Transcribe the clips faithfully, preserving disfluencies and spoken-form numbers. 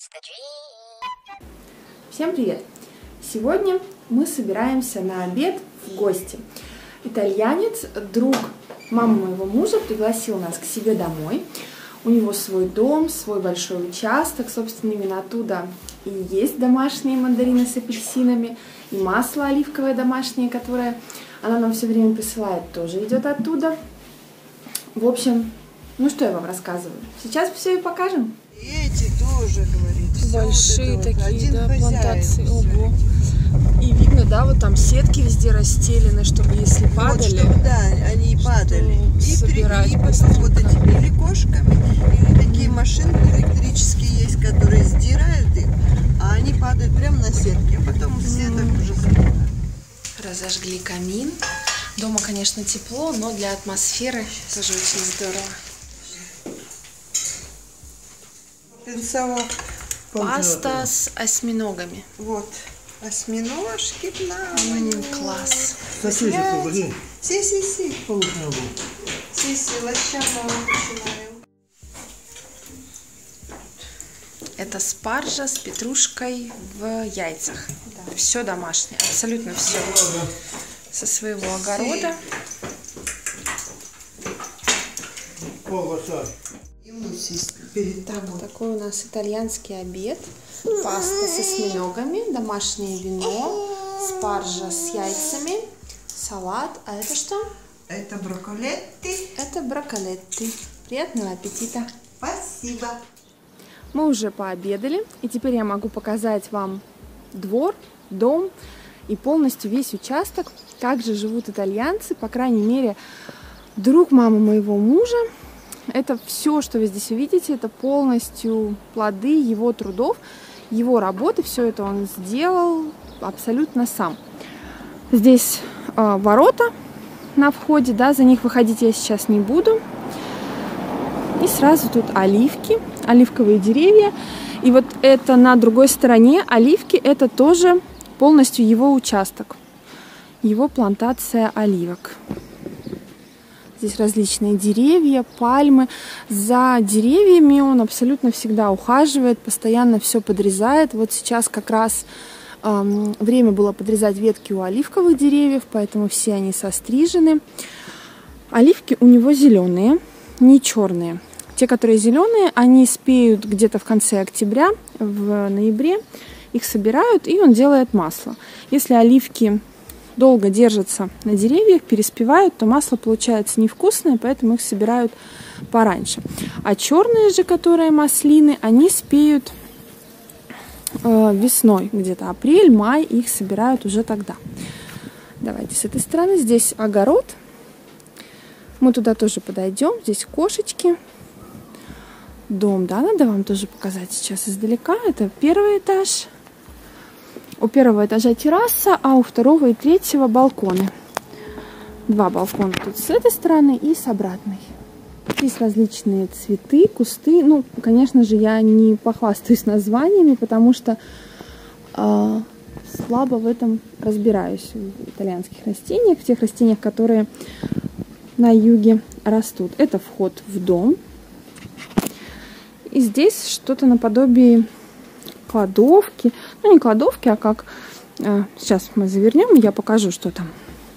Всем привет! Сегодня мы собираемся на обед в гости. Итальянец, друг мамы моего мужа, пригласил нас к себе домой. У него свой дом, свой большой участок, собственно, именно оттуда и есть домашние мандарины с апельсинами, и масло оливковое домашнее, которое она нам все время присылает, тоже идет оттуда. В общем, ну что я вам рассказываю? Сейчас все и покажем. И эти тоже, говорит. Большие вот такие, один да, хозяин. плантации. Ого. И видно, да, вот там сетки везде расстелены, чтобы если падали, вот, чтобы, да, они и падали. И, собирать и потом вот этими или кошками, или такие машинки электрические есть, которые сдирают их, а они падают прямо на сетки, а потом сеток mm. уже собирают. Разожгли камин. Дома, конечно, тепло, но для атмосферы тоже очень здорово. Паста с осьминогами. Вот. Осьминожки плавают. Mm, класс. Си, си, си. Си, си, лощаного начинаем. Это спаржа с петрушкой в яйцах. Да. Все домашнее, абсолютно все. Со своего огорода. Так, такой у нас итальянский обед. Паста с осьминогами, домашнее вино, спаржа с яйцами, салат. А это что? Это брокколетти. Это брокколетти. Приятного аппетита. Спасибо. Мы уже пообедали, и теперь я могу показать вам двор, дом и полностью весь участок, как же живут итальянцы, по крайней мере, друг мамы моего мужа. Это все, что вы здесь увидите, это полностью плоды его трудов, его работы, все это он сделал абсолютно сам. Здесь э, ворота на входе, да, за них выходить я сейчас не буду. И сразу тут оливки, оливковые деревья. И вот это на другой стороне оливки, это тоже полностью его участок, его плантация оливок. Здесь различные деревья, пальмы. За деревьями он абсолютно всегда ухаживает, постоянно все подрезает. Вот сейчас как раз э, время было подрезать ветки у оливковых деревьев, поэтому все они сострижены. Оливки у него зеленые, не черные. Те, которые зеленые, они спеют где-то в конце октября, в ноябре. Их собирают, и он делает масло. Если оливки долго держатся на деревьях, переспевают, то масло получается невкусное, поэтому их собирают пораньше. А черные же, которые маслины, они спеют э, весной, где-то апрель, май, их собирают уже тогда. Давайте с этой стороны. Здесь огород. Мы туда тоже подойдем. Здесь кошечки. Дом, да, надо вам тоже показать сейчас издалека. Это первый этаж. У первого этажа терраса, а у второго и третьего балконы. Два балкона тут с этой стороны и с обратной. Здесь различные цветы, кусты. Ну, конечно же, я не похвастаюсь названиями, потому что э, слабо в этом разбираюсь, в итальянских растениях, в тех растениях, которые на юге растут. Это вход в дом. И здесь что-то наподобие кладовки. Ну, не кладовки, а как... А, сейчас мы завернем, и я покажу, что там.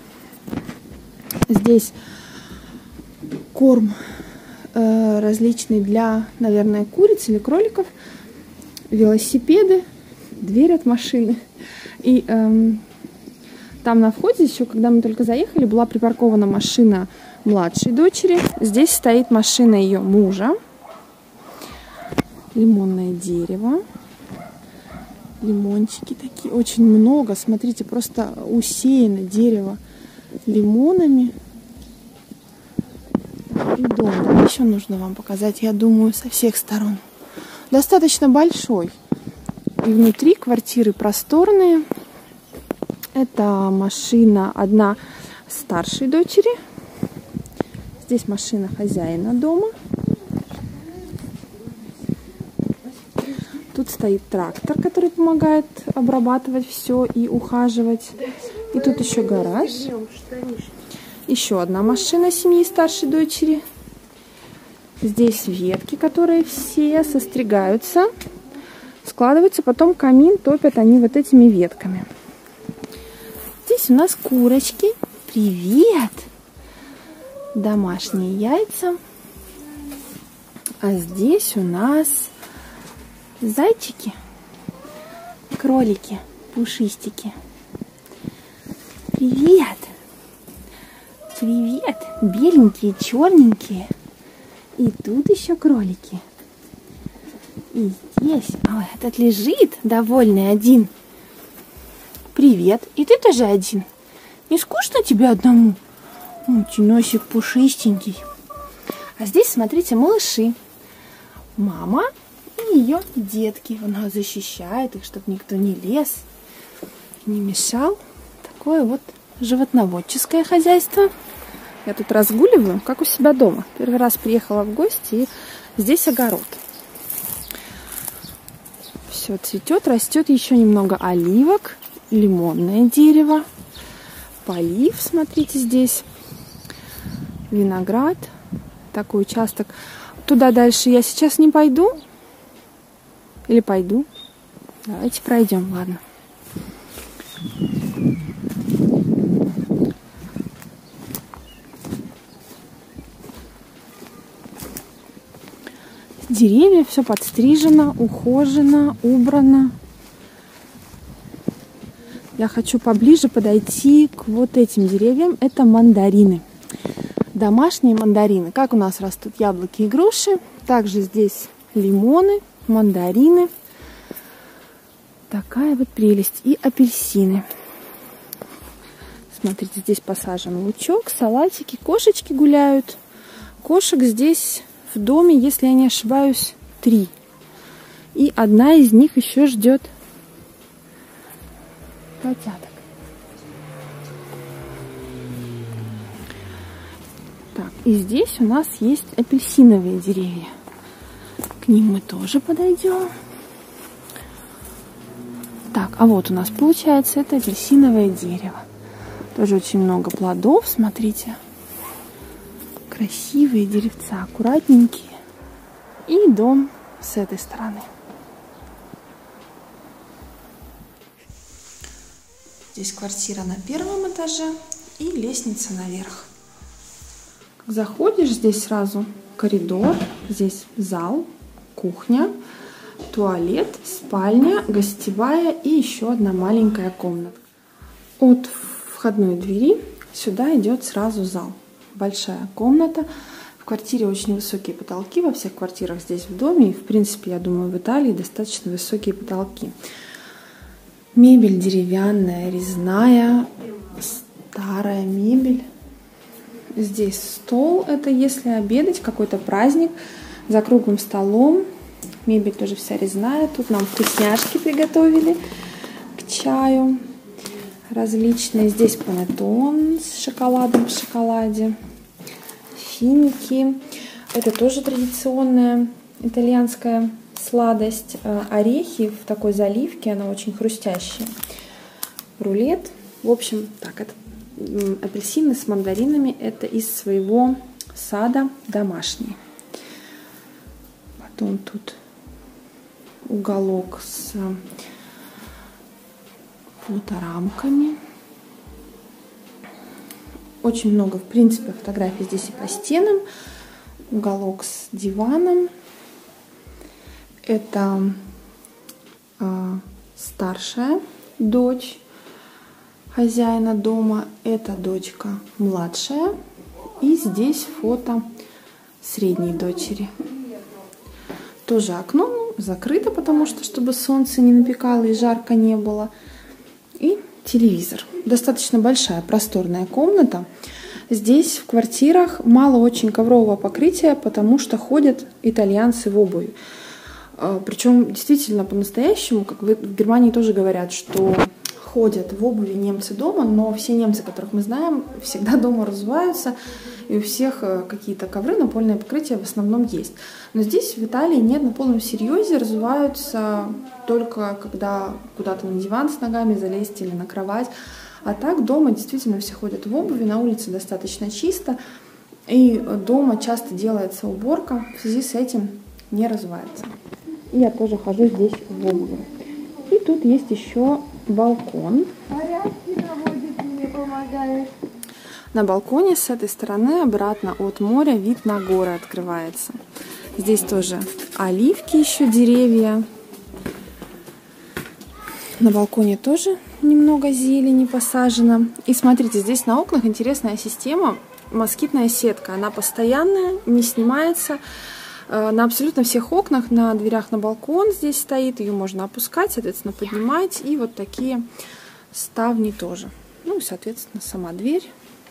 Здесь корм э, различный для, наверное, куриц или кроликов. Велосипеды, дверь от машины. И э, там на входе еще, когда мы только заехали, была припаркована машина младшей дочери. Здесь стоит машина ее мужа. Лимонное дерево. Лимончики такие, очень много. Смотрите, просто усеяно дерево лимонами. И дом. Да, еще нужно вам показать, я думаю, со всех сторон. Достаточно большой. И внутри квартиры просторные. Это машина одна старшей дочери. Здесь машина хозяина дома. Тут стоит трактор, который помогает обрабатывать все и ухаживать. И тут еще гараж. Еще одна машина семьи старшей дочери. Здесь ветки, которые все состригаются складываются, потом камин топят они вот этими ветками. Здесь у нас курочки. Привет! Домашние яйца. А здесь у нас зайчики, кролики, пушистики. Привет! Привет! Беленькие, черненькие. И тут еще кролики. И здесь. Ой, этот лежит довольный один. Привет! И ты тоже один? Не скучно тебе одному? Ой, носик пушистенький. А здесь, смотрите, малыши. Мама и ее детки. Она защищает их, чтобы никто не лез, не мешал. Такое вот животноводческое хозяйство. Я тут разгуливаю, как у себя дома. Первый раз приехала в гости, и здесь огород. Все цветет, растет еще немного оливок, лимонное дерево, полив, смотрите, здесь виноград. Такой участок. Туда дальше я сейчас не пойду. Или пойду? Давайте пройдем, ладно. Деревья, все подстрижено, ухожено, убрано. Я хочу поближе подойти к вот этим деревьям. Это мандарины. Домашние мандарины. Как у нас растут яблоки и груши. Также здесь лимоны, мандарины. Такая вот прелесть. И апельсины. Смотрите, здесь посажен лучок, салатики. Кошечки гуляют. Кошек здесь в доме, если я не ошибаюсь, три. И одна из них еще ждет котяток. Так, и здесь у нас есть апельсиновые деревья. К ним мы тоже подойдем. Так, а вот у нас получается это апельсиновое дерево. Тоже очень много плодов, смотрите. Красивые деревца, аккуратненькие. И дом с этой стороны. Здесь квартира на первом этаже и лестница наверх. Заходишь, здесь сразу коридор, здесь зал, кухня, туалет, спальня, гостевая и еще одна маленькая комната. От входной двери сюда идет сразу зал. Большая комната. В квартире очень высокие потолки, во всех квартирах здесь в доме. И, в принципе, я думаю, в Италии достаточно высокие потолки. Мебель деревянная, резная, старая мебель. Здесь стол, это если обедать, какой-то праздник, за круглым столом. Мебель тоже вся резная. Тут нам вкусняшки приготовили к чаю. Различные. Здесь панеттон с шоколадом в шоколаде. Финики. Это тоже традиционная итальянская сладость. Орехи в такой заливке, она очень хрустящая. Рулет. В общем, так, это апельсины с мандаринами. Это из своего сада домашние. Потом тут уголок с фоторамками. Очень много, в принципе, фотографий здесь и по стенам. Уголок с диваном. Это э, старшая дочь хозяина дома. Это дочка младшая. И здесь фото средней дочери. Тоже окно закрыто, потому что, чтобы солнце не напекало и жарко не было. И телевизор. Достаточно большая, просторная комната. Здесь в квартирах мало очень коврового покрытия, потому что ходят итальянцы в обуви. Причем действительно по-настоящему, как в Германии тоже говорят, что ходят в обуви немцы дома, но все немцы, которых мы знаем, всегда дома разуваются, и у всех какие-то ковры, напольное покрытие в основном есть. Но здесь, в Италии, нет, на полном серьезе разуваются только когда куда-то на диван с ногами залезть или на кровать. А так дома действительно все ходят в обуви, на улице достаточно чисто, и дома часто делается уборка, в связи с этим не разувается. И я тоже хожу здесь в обуви. И тут есть еще балкон. Порядки наводит, мне помогает. На балконе с этой стороны обратно от моря вид на горы открывается. Здесь тоже оливки, еще деревья. На балконе тоже немного зелени посажено. И смотрите, здесь на окнах интересная система. Москитная сетка. Она постоянная, не снимается. На абсолютно всех окнах, на дверях на балкон здесь стоит. Ее можно опускать, соответственно, поднимать. И вот такие ставни тоже. Ну и, соответственно, сама дверь.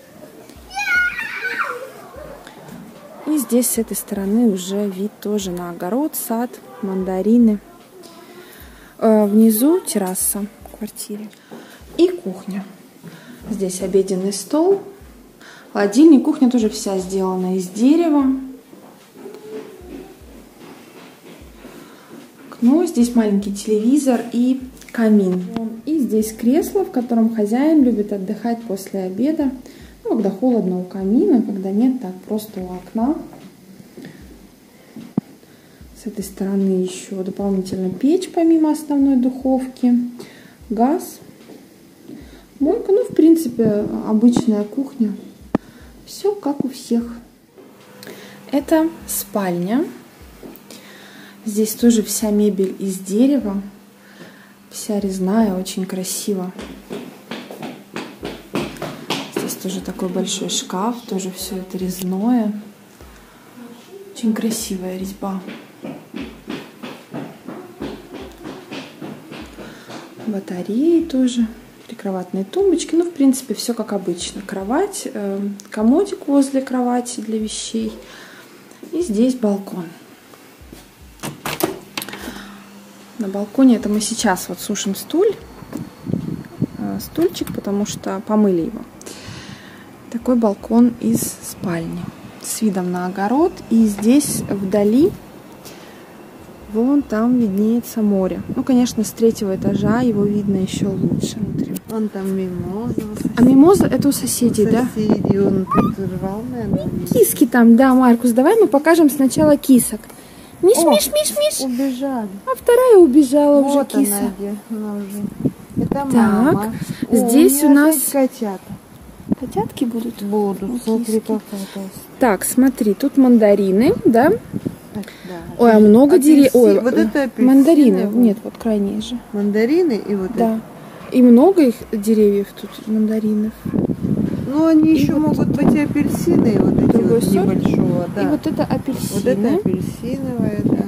И здесь с этой стороны уже вид тоже на огород, сад, мандарины. Внизу терраса в квартире. И кухня. Здесь обеденный стол. Холодильник. Кухня тоже вся сделана из дерева. Окно. Здесь маленький телевизор и камин. И здесь кресло, в котором хозяин любит отдыхать после обеда. Ну, когда холодно, у камина, когда нет, так просто у окна. С этой стороны еще дополнительно печь, помимо основной духовки. Газ. Мойка. Ну, в принципе, обычная кухня. Все как у всех. Это спальня. Здесь тоже вся мебель из дерева. Вся резная, очень красиво. Здесь тоже такой большой шкаф. Тоже все это резное. Очень красивая резьба. Батареи тоже. Прикроватные тумбочки. Ну, в принципе, все как обычно. Кровать, э, комодик возле кровати для вещей. И здесь балкон. На балконе это мы сейчас вот сушим стуль, э, стульчик, потому что помыли его. Такой балкон из спальни с видом на огород. И здесь вдали, вон там виднеется море. Ну, конечно, с третьего этажа его видно еще лучше внутри. Вон там мимоза. А мимоза это у соседей, у да? Соседей. Он рвал, наверное. Киски там, да, Маркус. Давай мы покажем сначала кисок. Миш, О, миш, миш, миш. Убежали. А вторая убежала Вот уже, она, киса. где, она уже. Это Так, мама. здесь О, у нас котята. котятки будут. Будут. Вот Смотри, киски. какая-то. Так, смотри, тут мандарины, да? Да. Ой, а много деревьев. Ой, Вот это апельсины. мандарины. Вот. Нет, вот крайние же. Мандарины и вот Да. это. И много их деревьев тут, мандаринов. Ну, они И еще вот могут быть и апельсины, и вот эти другой вот сорт. небольшого. Да. И вот это апельсины. Вот это апельсиновое, да.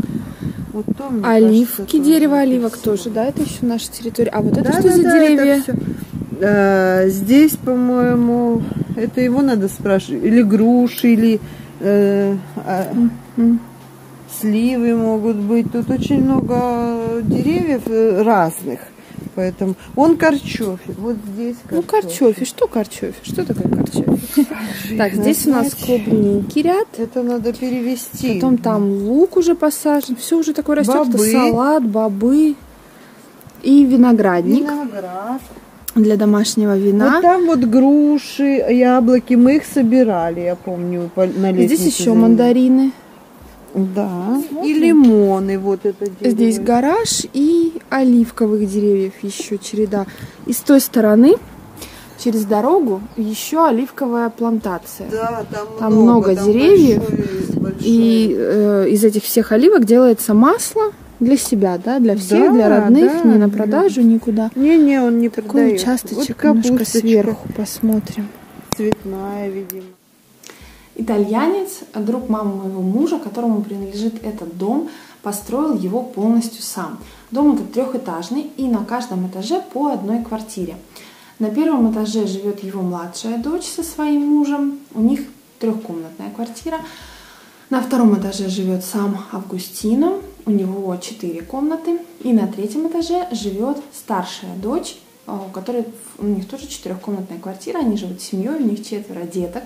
Вот то, мне Оливки, кажется, дерево тоже оливок апельсин. тоже, да, это еще наша территория. А вот это Да, что да, за да, деревья? это всё. А, здесь, по-моему, это его надо спрашивать. Или груши, или э, а, М. сливы могут быть. Тут очень много деревьев э, разных. Поэтому он картофель. Вот здесь картофель. Ну, картофель. Что картофель? Что такое картофель? Так, здесь у нас клубники ряд. Это надо перевести. Потом там лук уже посажен. Все уже такое растет. Это Бобы. салат, бобы и виноградник Виноград. для домашнего вина. Вот там вот груши, яблоки. Мы их собирали, я помню, по- на лестнице. Здесь еще за ними. мандарины. Да. Смотрим. И лимоны. Вот это дерево. Здесь гараж и оливковых деревьев еще череда. И с той стороны, через дорогу, еще оливковая плантация. Да, там, Там много, много там деревьев. большой- большой. И э, из этих всех оливок делается масло для себя, да, для всех, Да, для родных, да, не на продажу, никуда. Не-не, он не Такой продает. участочек, Вот немножко капусточка сверху посмотрим. цветная, видимо. Итальянец, друг мамы моего мужа, которому принадлежит этот дом, построил его полностью сам. Дом этот трехэтажный, и на каждом этаже по одной квартире. На первом этаже живет его младшая дочь со своим мужем, у них трехкомнатная квартира. На втором этаже живет сам Августино, у него четыре комнаты. И на третьем этаже живет старшая дочь, у которой у них тоже четырехкомнатная квартира, они живут семьей, у них четверо деток.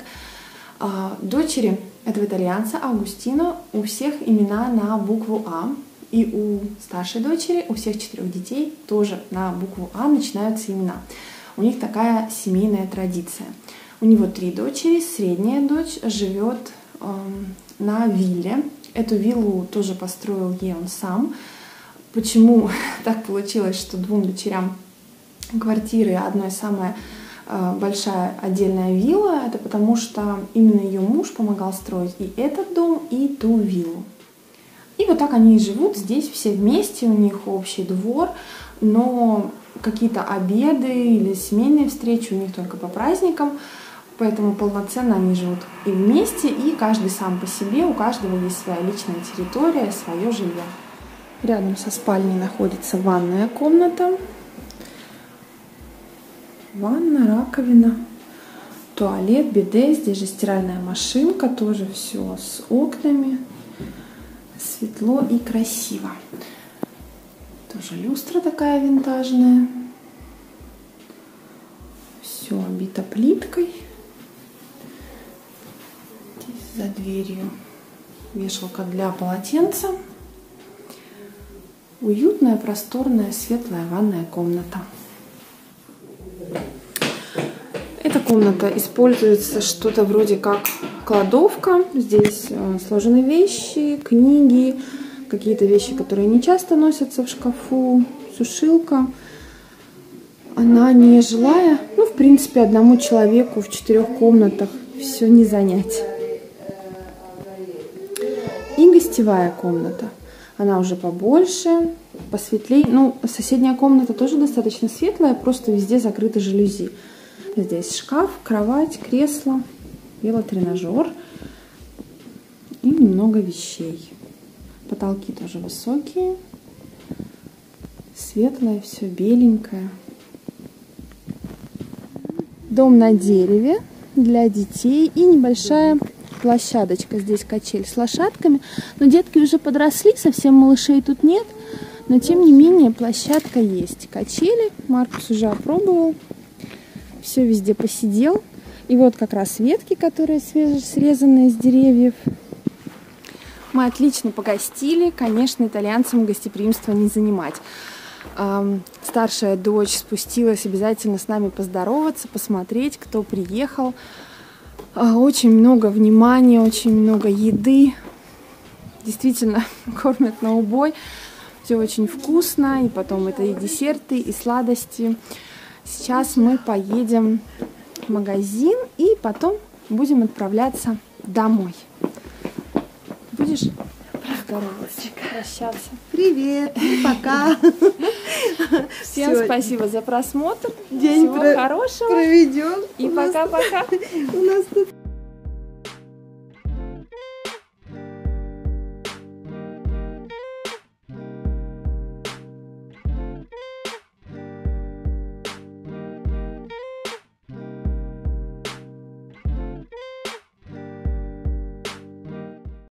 Дочери этого итальянца Августино у всех имена на букву А, и у старшей дочери, у всех четырех детей тоже на букву А начинаются имена. У них такая семейная традиция. У него три дочери, средняя дочь живет э, на вилле. Эту виллу тоже построил ей он сам. Почему так получилось, что двум дочерям квартиры, одной самая большая отдельная вилла? Это потому, что именно ее муж помогал строить и этот дом, и ту виллу. И вот так они и живут здесь все вместе, у них общий двор, но какие-то обеды или семейные встречи у них только по праздникам, поэтому полноценно они живут и вместе, и каждый сам по себе, у каждого есть своя личная территория, свое жилье. Рядом со спальней находится ванная комната, ванна, раковина, туалет, биде, здесь же стиральная машинка, тоже все с окнами, светло и красиво. Тоже люстра такая винтажная. Все обито плиткой. Здесь за дверью вешалка для полотенца. Уютная, просторная, светлая ванная комната. Эта комната используется что-то вроде как кладовка. Здесь сложены вещи, книги, какие-то вещи, которые не часто носятся в шкафу, сушилка. Она не жилая, ну, в принципе, одному человеку в четырех комнатах все не занять. И гостевая комната. Она уже побольше, посветлее. Ну, соседняя комната тоже достаточно светлая, просто везде закрыты жалюзи. Здесь шкаф, кровать, кресло, велотренажер и много вещей. Потолки тоже высокие, светлое, все беленькое. Дом на дереве для детей и небольшая площадочка. Здесь качель с лошадками. Но детки уже подросли, совсем малышей тут нет. Но тем не менее площадка есть. Качели Маркус уже опробовал. Все везде посидел. И вот как раз ветки, которые срезаны из деревьев. Мы отлично погостили. Конечно, итальянцам гостеприимство не занимать. Старшая дочь спустилась обязательно с нами поздороваться, посмотреть, кто приехал. Очень много внимания, очень много еды. Действительно, кормят на убой. Все очень вкусно. И потом это и десерты, и сладости. Сейчас мы поедем в магазин и потом будем отправляться домой. Будешь здороваться, прощаться? Привет, пока. Всем Все. Спасибо за просмотр. День Всего про... хорошего. Проведем. И пока-пока. У нас тут